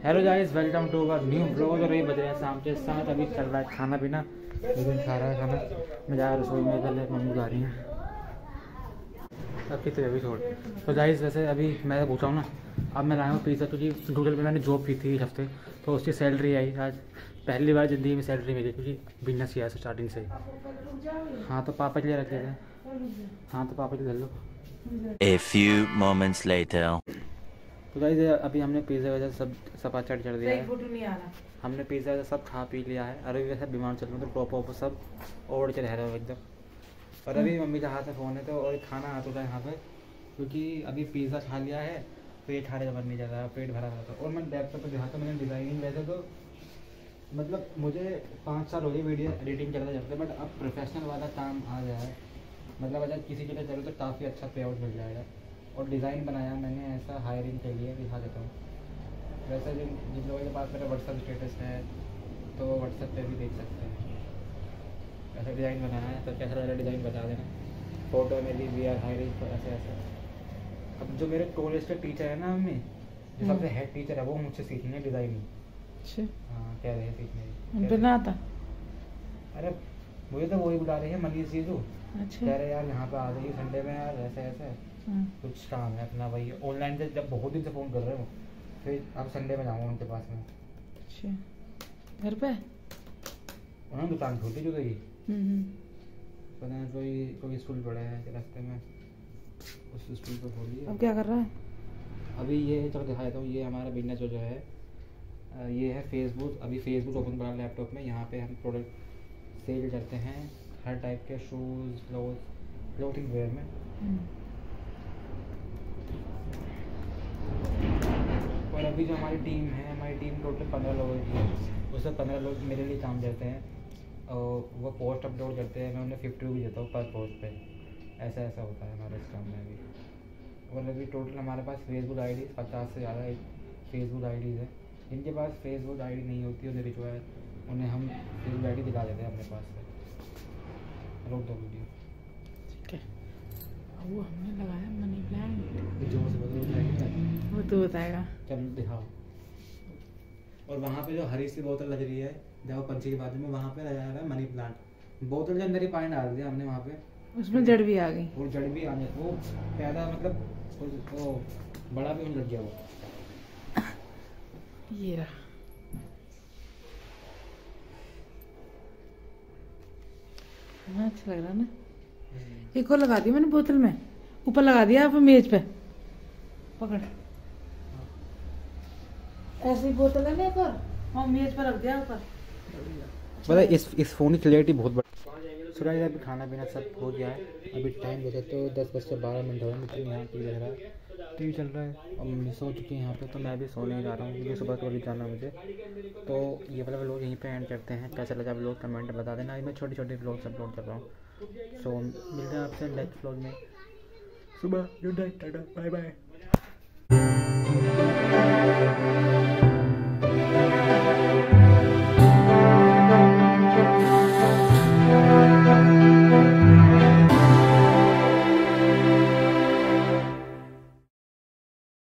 Hello guys, welcome to our new blog. और ये बज रहे हैं शाम के 7। अभी चल रहा है खाना पीना, लेकिन खा रहा है खाना। मैं जा रसोई में, पहले मम्मी खा रही हैं अब कितने अभी छोड़। तो गाइस वैसे अभी मैं पूछा हूँ ना, अब मैं लाया हूँ पिज़्ज़ा, क्योंकि गूगल पे मैंने जॉब की थी इस हफ्ते, तो उसकी सैलरी आई आज। पहली बार ज़िंदगी में सैलरी मिली, क्योंकि बिजनेस किया है स्टार्टिंग से ही। हाँ तो पापा के लिए रख लेते हैं। हाँ तो पापा के लिए ले लो। A few moments later. तो गाइस अभी हमने पिज़्ज़ा वजह सब चढ़ दिया है। हमने पिज़्ज़ा वजह सब खा पी लिया है। अरे वैसे बीमार चल रहा हूँ, तो टॉप वॉप सब ओढ़ के रह रहे हो एकदम। और अभी मम्मी के हाथ में फ़ोन है, तो और खाना आ चुका है यहाँ पे, क्योंकि अभी पिज़्ज़ा खा लिया है, पेट खाने का मन नहीं जा रहा, पेट भरा रहा था। और मैं लैपटॉप पर देखा था मैंने डिज़ाइनिंग, वैसे तो मतलब मुझे 5 साल हो गए वीडियो एडिटिंग करते करते, बट अब प्रोफेशनल वाला काम आ गया है। मतलब अगर किसी के लिए चलो तो काफ़ी अच्छा पे आउट मिल जाएगा। और डिज़ाइन बनाया मैंने ऐसा हायरिंग के लिए, दिखा देता हूँ। वैसे जिन लोगों के पास मेरा व्हाट्सअप स्टेटस है, तो व्हाट्सएप पे भी देख सकते हैं। ऐसा डिज़ाइन बनाया है, तो कैसा लगा डिज़ाइन बता देना। फ़ोटो में भी वी आर हायरिंग, तो ऐसे ऐसे। अब जो मेरे कॉलेज के टीचर है ना मम्मी, जो सबसे हेड टीचर है, वो मुझसे सीखेंगे डिज़ाइनिंग। अच्छा हाँ, कह रहे हैं सीखने बनाता। अरे मुझे तो वही बुला रही है मनीष जी जो। अच्छा कह रहे यार यहाँ पे आ जाइए संडे में यार, ऐसे ऐसे कुछ काम है अपना। वही ऑनलाइन से जब बहुत दिन से फ़ोन कर रहे हो, फिर अब संडे में जाऊँगा उनके पास में। अच्छा घर पे उन्होंने दुकान खोल दी जो गई। पता नहीं कोई स्कूल पड़ा है रास्ते में, उस स्कूल पर खोल दिया। अब क्या कर रहा है? अभी ये चलो दिखाया था, ये हमारा बिजनेस जो है ये है फेसबुक। अभी फेसबुक ओपन करा लैपटॉप में। यहाँ पे हम प्रोडक्ट सेल करते हैं, हर टाइप के शूज़, क्लोथिंग वेयर में। और अभी जो हमारी टीम है, हमारी टीम टोटल 15 लोगों की है। उसमें 15 लोग मेरे लिए काम करते हैं, और वो पोस्ट अपलोड करते हैं। मैं उन्हें 50 रुपये देता हूँ पर पोस्ट पे। ऐसा ऐसा होता है हमारे इस काम में अभी। और अभी टोटल हमारे पास फेसबुक आई 50 से ज़्यादा फेसबुक आईडीज़ है। जिनके पास फेसबुक आईडी नहीं होती उन्हें रिक्वायर, उन्हें हम फेसबुक आईडी दिखा देते हैं अपने पास से। रोक दो वीडियो, ठीक है। वो हमने लगाया मनी प्लांट, जोर से बोलो, वो तो बताएगा। चल दिखाओ। और वहाँ पे जो हरी सी बोतल लग रही है, जब पंछी के बाजू में, वहाँ पे लगाया हुआ है मनी प्लांट। बोतल के अंदर ही पानी डाल दिया हमने वहाँ पे, उसमें जड़ भी आ गई। और जड़ भी आने, वो पैदा मतलब वो बड़ा भी लग गया वो। ये रहा, अच्छा लग रहा ना। एक और लगा दिया मैंने बोतल में, ऊपर लगा दिया आप मेज पे। पकड़, ऐसी बोतल है ना एक और, हाँ मेज पर रख दिया ऊपर। पता है इस फ़ोन की क्लैरिटी बहुत बड़ी। सुना अभी खाना पीना सब हो गया है। अभी टाइम बजे तो 10:12 हो रहे हैं। यहाँ टी लग रहा है, टी चल रहा है, और मम्मी सो चुकी है यहाँ पे। तो मैं भी सोने जा रहा हूँ, क्योंकि सुबह तो अभी जाना मुझे। तो ये वाला व्लॉग यहीं पे एंड करते हैं। कैसा लगा व्लॉग कमेंट में बता देना। मैं छोटी छोटी व्लॉग्स अपलोड कर रहा हूँ। सो मिलते हैं आपसे नेक्स्ट व्लॉग में। सुबह good night, tata bye bye.